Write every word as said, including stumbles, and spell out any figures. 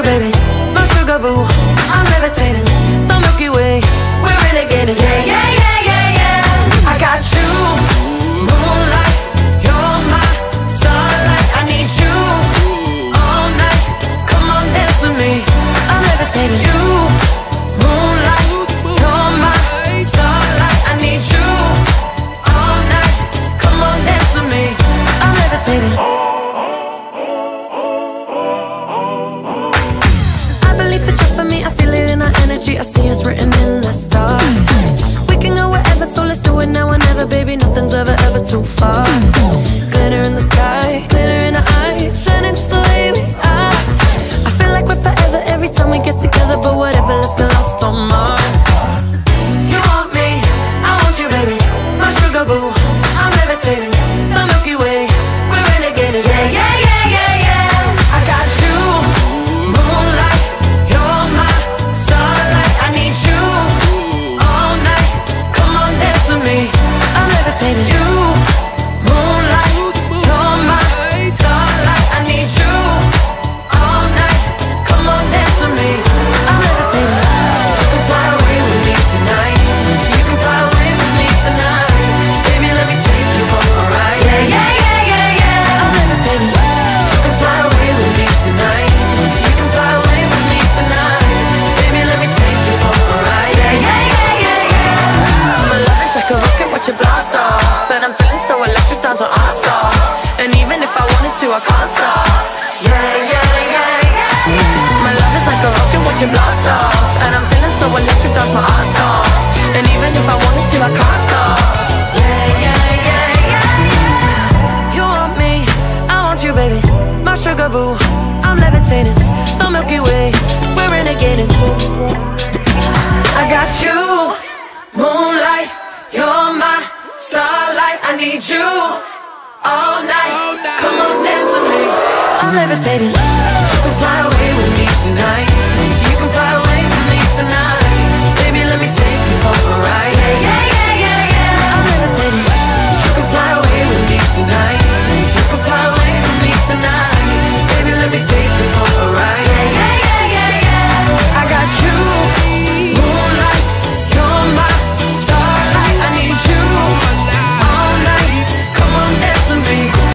baby, my sugar boo. I'm levitating, the Milky Way, we're renegading. Yeah, yeah, yeah, yeah, yeah. I got you, moonlight, you're my starlight. I need you all night. Come on, dance with me. I'm levitating. You, moonlight, you're my starlight. I need you all night. Come on, dance with me. I'm levitating. I see it's written in the stars. We can go wherever, so let's do it now or never. Baby, nothing's ever, ever too far. Glitter in the sky, glitter in our eyes, shining just the way we are. I feel like we're forever every time we get together. But whatever, let's get lost on Mars. You want me, I want you, baby, my sugar boo. I'm levitating, the Milky Way, we're renegading. Yeah, yeah, yeah, yeah, yeah. I got you, moonlight, you're my starlight. I need you all night. Come on, dance with me. I'm levitating. You, moonlight, you're my starlight. I need you all night. Come on, dance with me. I'm levitating. You can fly away with me tonight. You can fly away with me tonight. Baby, let me take you for a ride. Yeah, yeah, yeah, yeah, yeah. I'm levitating. You can fly away with me tonight. You can fly away with me tonight. Baby, let me take you for a ride. Yeah, yeah, yeah, yeah, yeah. My love is like a rocket, watch it blast off. And I'm feeling so electric, dance on our song. And even if I wanted to, I can't stop. Yeah, yeah, yeah, yeah. My love is like a rocket, watch it blast off. And I'm feeling so electric, dance my ass off. And even if I wanted to, I can't stop. Yeah, yeah, yeah, yeah. You want me, I want you, baby, my sugar boo. I'm levitating, the Milky Way, we're renegading. I got you, moonlight, you're my starlight. I need you all night. Come on, dance with me. I'm levitating.